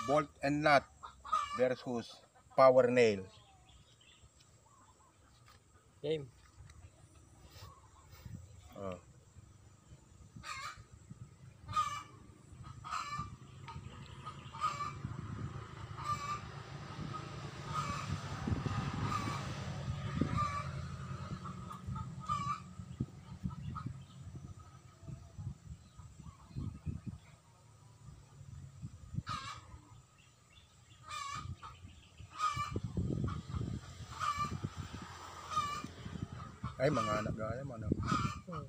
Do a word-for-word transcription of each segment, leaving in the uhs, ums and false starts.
bolt and nut versus power nail. Game. Oh. Ay, mga anak gaya mo na. Hmm.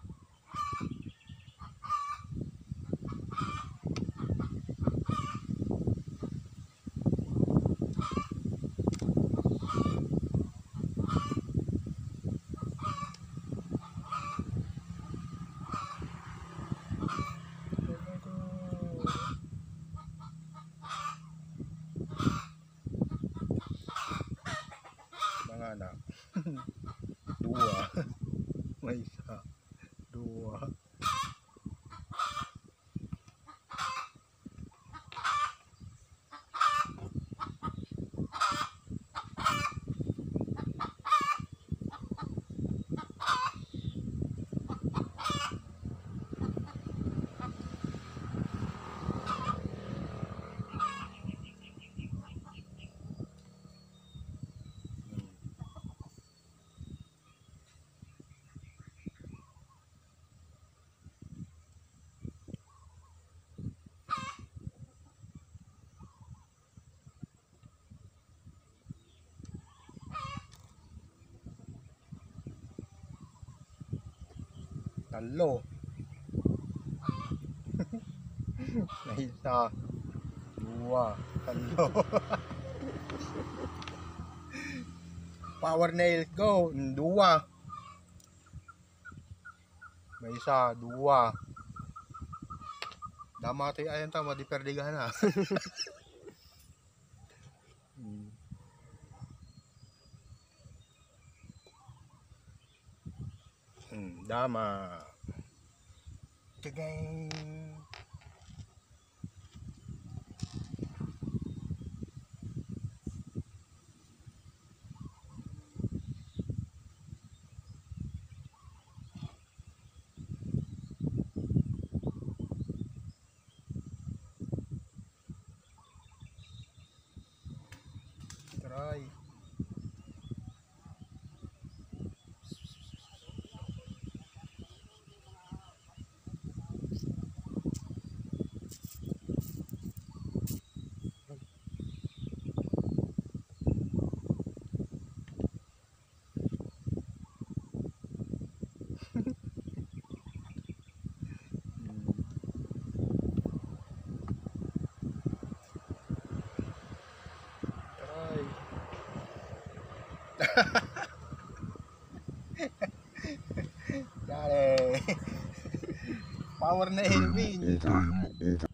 Mga anak. Dua. May isa. Dua. Talo. May isa. Dua. Talo. Power nail go. Dua. May isa. Dua. Damati ayan tama. Di perdigan na. Hmm. Hmm, dama. Kagay. Try. Dale. Power nail win.